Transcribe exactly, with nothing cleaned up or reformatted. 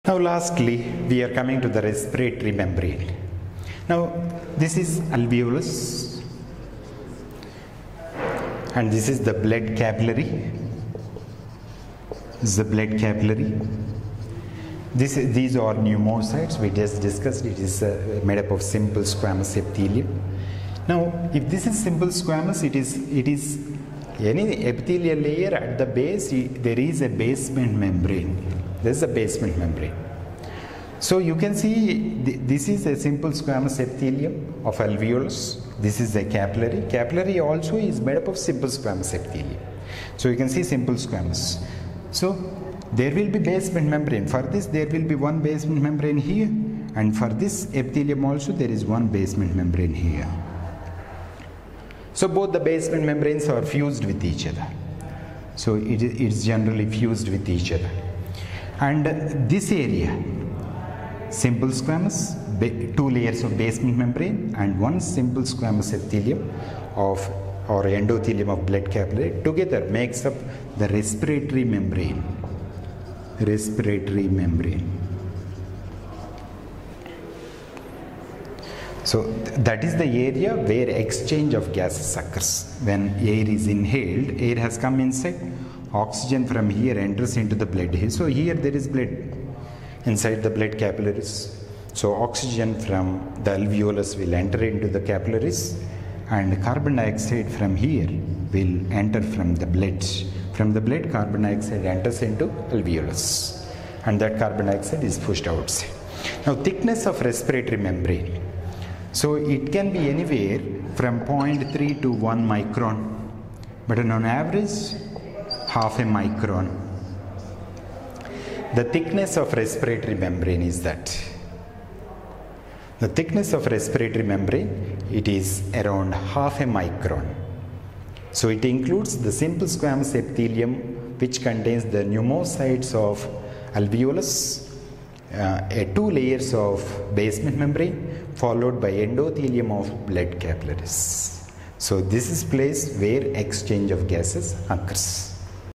Now lastly, we are coming to the respiratory membrane. Now this is alveolus and this is the blood capillary. This is the blood capillary. This is, these are pneumocytes we just discussed. It is uh, made up of simple squamous epithelium. Now if this is simple squamous, it is it is any epithelial layer at the base. There is a basement membrane. This is a basement membrane. So you can see th this is a simple squamous epithelium of alveolus. This is a capillary. Capillary also is made up of simple squamous epithelium. So you can see simple squamous. So there will be basement membrane. For this there will be one basement membrane here, and for this epithelium also there is one basement membrane here. So both the basement membranes are fused with each other. So it is generally fused with each other. And this area, simple squamous, two layers of basement membrane and one simple squamous epithelium of or endothelium of blood capillary together makes up the respiratory membrane. Respiratory membrane. So th that is the area where exchange of gases occurs. When air is inhaled, air has come inside, oxygen from here enters into the blood. So here there is blood inside the blood capillaries. So oxygen from the alveolus will enter into the capillaries, and carbon dioxide from here will enter from the blood. From the blood, carbon dioxide enters into alveolus, and that carbon dioxide is pushed outside. Now thickness of respiratory membrane. So it can be anywhere from zero point three to one micron, but on average half a micron. The thickness of respiratory membrane is that. The thickness of respiratory membrane, it is around half a micron. So it includes the simple squamous epithelium, which contains the pneumocytes of alveolus, uh, a two layers of basement membrane, followed by endothelium of blood capillaries. So this is place where exchange of gases occurs.